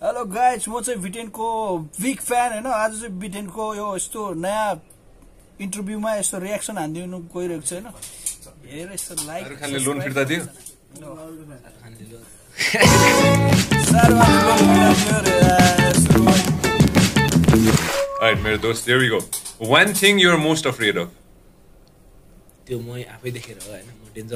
Hello guys, म चाहिँ भिटेनको big fan हैन। आज चाहिँ भिटेनको यो यस्तो नयाँ इन्टरभ्यूमा यस्तो रियाक्सन हान्दिनु गइरहेको छ हैन। हेर यस्तो लाइक खानले लोन फिर्ता दियो। Alright, मेरो दोस्त, here we go. One thing you're most afraid of. त्यो म आफै देखेर हो हैन, म डेन्जर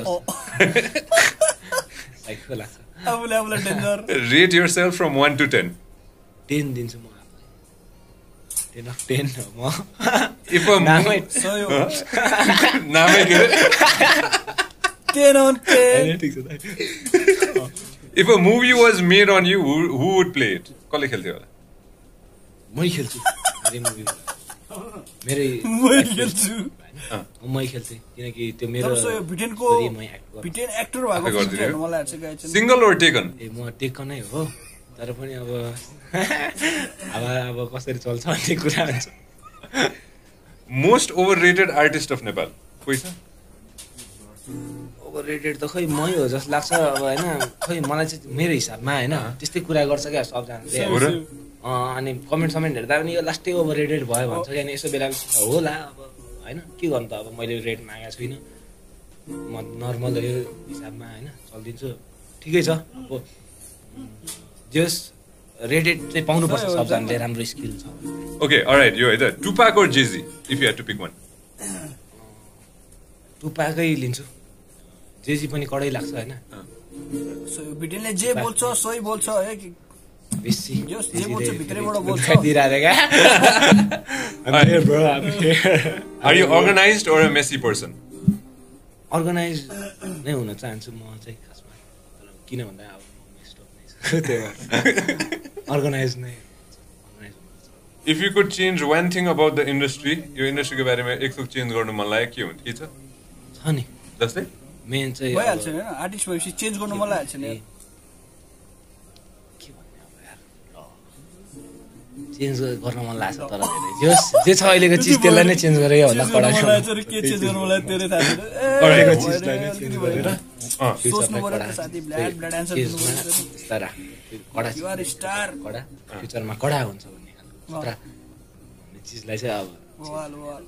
साइको लाग्छ। आफूले danger. Rate yourself from 1 to 10. 10 दिन्छु म आफूलाई। 10 of 10 हो म। If a नामै नामै के 10 on 10. ठीक छ। If a movie was made on you, who would play it? कसले खेल्थ्यो होला? मै खेल्छु मेरो मुभी। मेरै मै खेल्छु। मै खेल्थे किनकि त्यो मेरो भिटेनको भिटेन एक्टर भएको फिल्म मलाई लाग्छ गाइज। Single or taken? ए म टेकन नै हो, तर पनि अब कसरी चल्छ भन्ने कुरा हुन्छ। Most overrated artist of Nepal. कोही छ? ओभररेटेड त खै मै हो जस्तो लाग्छ अब हैन। खै मलाई चाहिँ मेरो हिसाबमा हैन त्यस्तै कुरा गर्छ क्या सबजनाले। अनि कमेन्ट हेर्दा पनि यो लास्टै ओभररेटेड भयो भन्छ क्या। अनि यसो बेला होला अब हैन के गर्नु त। अब मैले रेट मागेको छुइनँ, म नर्मल यो हिसाबमा हैन चल्दिन्छु, ठिकै छ। अब जस रेटेड चाहिँ पाउनुपर्छ सबजनाले, राम्रो स्किल छ। Okay, alright, यो है त Tupac or Jay-Z if you had to pick one. टुपाकै लिन्छु। जेजी पनि कडै लाग्छ हैन। सो भिटेनले जे बोल्छ सही बोल्छ है कि बेसी जो जे बोल्छ भित्रैबाट बोल्छ। दिइराखेका bro. Are you organized or a messy person? Organise नै हुन चाहन्छु म चाहिँ खासमा। किन भन्दा अब म मेस्ड अप नै छु त्यही भएर अर्गनाइज नै। If you could change one thing about the industry, यो इन्डस्ट्रीको बारेमा एक थोक चेन्ज गर्नु मन लाग्यो के हुन्छ? के छ? छ नि जस्तै मेन चाहिँ भइहाल्छ हैन। आर्टिस्ट भएपछि चेन्ज गर्नु मन लाग्छ नि। के भन्ने अब यार, चेन्ज गर्न मन लाग्छ तर जस जे छ अहिलेको चिज त्यसलाई नै चेन्ज गरे होला कडा छ। के चेन्ज गर्नु मलाई तेरै थाहा छैन। कडैको चिजलाई नै चेन्ज गरेर सोच्नु पर्यो त साथी। ब्ल्याड आन्सर दिनु पर्यो। तर कडा यु आर स्टार। कडा फ्युचरमा कडा हुन्छ भन्ने खतरा भन्ने चिजलाई चाहिँ अब वाल वाल।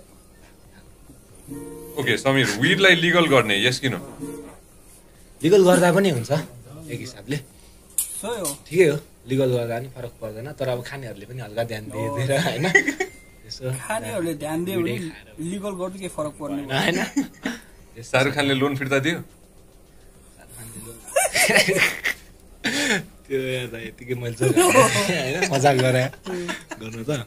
ओके समीर, वीडलाई लिगल गर्ने यस किन? लिगल गर्दा पनि हुन्छ एक हिसाबले, सही हो, ठिकै हो। लिगल गर्दा पनि फरक पर्दैन, तर अब खानेहरूले पनि हल्का ध्यान दिएर हैन यसो खानेहरूले ध्यान दियो भने लिगल गर्नु के फरक पर्दैन हैन। शाहरुख खानले लोन फिर्ता दियो? त्यो याद यतिकै मैले हैन मजाक गरे गर्नु त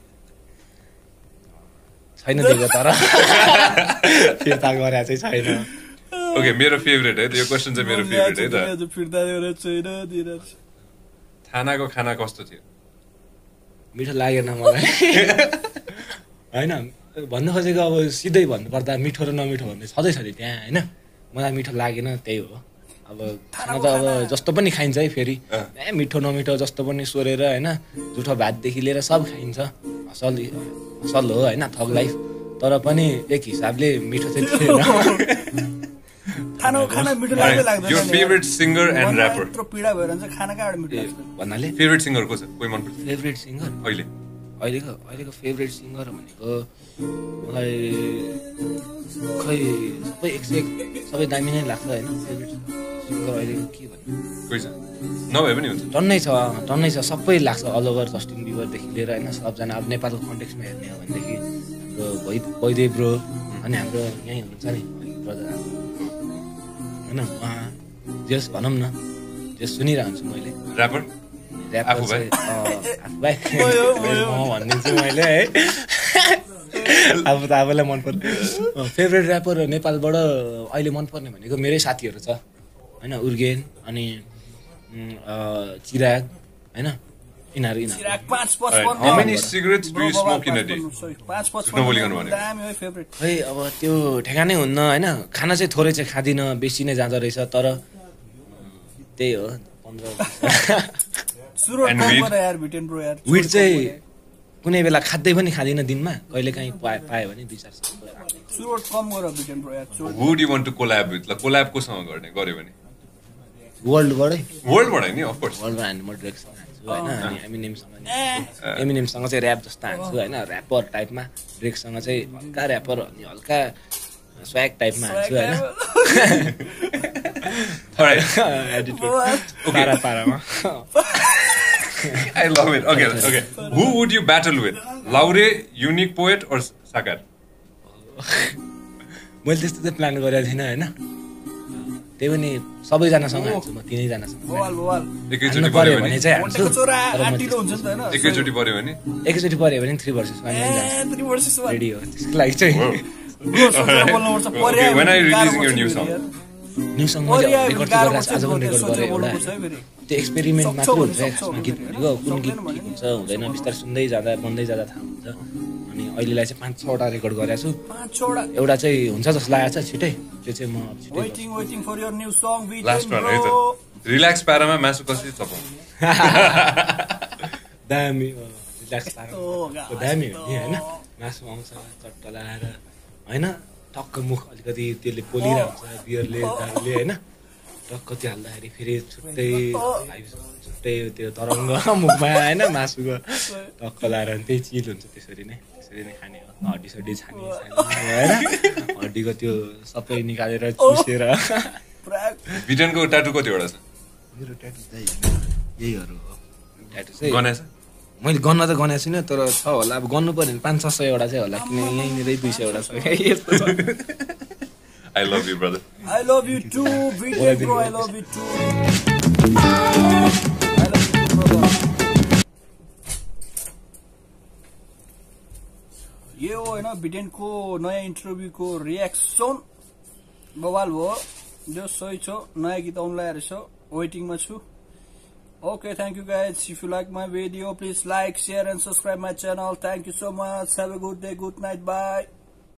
छैन दिएको, तर फिर्ता गरे चाहिँ छैन। ओके, मेरो फेभरेट है यो क्वेशन चाहिँ मेरो फेभरेट है त। फिर्ता दिएर छैन दिएर। थानाको खाना कस्तो थियो? मिठो लागेन मलाई हैन। भन्नु खोजेको अब सिधै भन्नुपर्दा मिठो र नमिठो भन्ने छँदैछ नि त्यहाँ हैन। मलाई मिठो लागेन, त्यही हो। अब खाना त अब जस्तो पनि खाइन्छ है फेरि, मिठो नमिठो जस्तो पनि सोरेर हैन। जुठो भातदेखि लिएर सब खाइन्छ, असल हो हैन थग लाइफ। तर पनि एक हिसाबले मिठो चाहिँ थिएन। खाना मिठो लाग्दै लाग्दैन। Your favorite singer and rapper? यत्रो पीडा भएर चाहिँ खाना कहाँबाट मिठो लाग्छ भन्नाले फेभरेट सिंगर को छ? कोही मन पर्छ? फेभरेट सिंगर अहिलेको फेभरेट सिंगर भनेको मलाई खै सबै सबै दामी नै लाग्छ हैन। फेभरेट सिंगर अहिलेको के भन्नु, कोही छ? नभए पनि हुन्छ। टन्नै छ सबै लाग्छ। अल ओभर जस्टिन बिबरदेखि लिएर हैन सबजना। अब नेपालको कन्टेक्समा हेर्ने हो भनेदेखि हाम्रो वैदेव ब्रो अनि हाम्रो यहीँ हुनुहुन्छ नि ब्रदर हैन, उहाँ जस भनौँ न जस सुनिरहन्छु मैले। ऱ्यापर आफू भाइ भनिदिन्छु मैले है। अब त आफूलाई मन पर्ने फेभरेट ऱ्यापर नेपालबाट अहिले मनपर्ने भनेको मेरै साथीहरू छ हैन। उर्गेन अनि चिराग हैन, यिनीहरू चिराग 555। How many cigarettes do you smoke in a day? 555 दामी हो फेभरेट। खै अब त्यो ठेगानै हुन्न हैन। खाना चाहिँ थोरै चाहिँ खादिनँ, बेसी नै जाँदो रहेछ, तर त्यही हो 15। सुरुवात कम गरे यार भिटेन ब्रो यार। विड चाहिँ कुनै बेला खाँदै पनि खाँदिनँ दिनमा, कहिलेकाहीँ पायो भने 2-4 सुरुवात कम गर भिटेन ब्रो यार। Who do you want to collab with? Collab कोसँग गर्ने गरे भने? वर्ल्डबाटै वर्ल्डबाट नि अफ कोर्स वर्ल्डमा हान्ने म ड्रेकसँग हान्छु होइन अनि एमिनेमसँग चाहिँ ऱ्याप जस्तो हान्छु होइन ऱ्यापर टाइपमा ड्रेकसँग चाहिँ हल्का ऱ्यापर अनि हल्का स्वैग टाइपमा हान्छु होइन पारामा I love it. Okay. Who would you battle with? Laure, Unique Poet, or Sagar? मैले त्यस्तो चाहिँ प्लान गरेको थिइनँ होइन त्यही पनि सबैजनासँग हान्छु म तिनैजनासँग एकैचोटि पऱ्यो भने चाहिँ हान्छु एकैचोटि पऱ्यो भने एकैचोटि पऱ्यो भने 3 भर्सेस 1 रेडी हो त्यसको लागि चाहिँ When are you releasing your new song? New song मैले रेकर्ड गरिरहेको छु आज पनि रेकर्ड गरेँ एउटा त्यो एक्सपेरिमेन्ट मात्र हुन्छ यसमा गीत भनेको कुन गीत ठिक हुन्छ हुँदैन बिस्तारै सुन्दै जाँदा बन्दै जाँदा थाहा हुन्छ अनि अहिलेलाई चाहिँ 5-6वटा रेकर्ड गरेको छु एउटा चाहिँ हुन्छ जस्तो लागेको छ छिटै त्यो चाहिँ म लास्ट वान है त रिल्याक्स पारामा मासु कसरी चपाउँ दामी रिल्याक्स पारामा दामी हो नि होइन मासु आउँछ चट्ट लगाएर होइन टक्क मुख अलिकति त्यसले पोलिरहेको हुन्छ बियरले दारूले होइन टक्क त्यो हाल्दाखेरि फेरि छुट्टै त्यो तरङ्ग मुखमा होइन मासुको टक्क लगाएर त्यही चिल हुन्छ त्यसरी नै खाने हो हड्डी सड्डी छाने होइन हड्डीको त्यो सबै निकालेर चुसेर भिटेनको ट्याटु कतिवटा छ मेरो ट्याटु चाहिँ यहीहरू हो ट्याटु चाहिँ गनेछ मैले गन्न त गनेको छुइनँ तर छ होला अब गर्नु पर्यो भने 500-600 चाहिँ होला किनकि यहीँनिरै 200 छ यस्तो छ I love you brother I love you too Vijay bro I love you too यो होइन भिटेनको नयाँ इन्टरभ्यूको रियाक्सन बवाल भयो जो सही छ नयाँ गीत आउनु लागेको छ वेटिङमा छु Okay, thank you guys. If you like my video, please like, share and subscribe my channel. Thank you so much. Have a good day, good night, bye.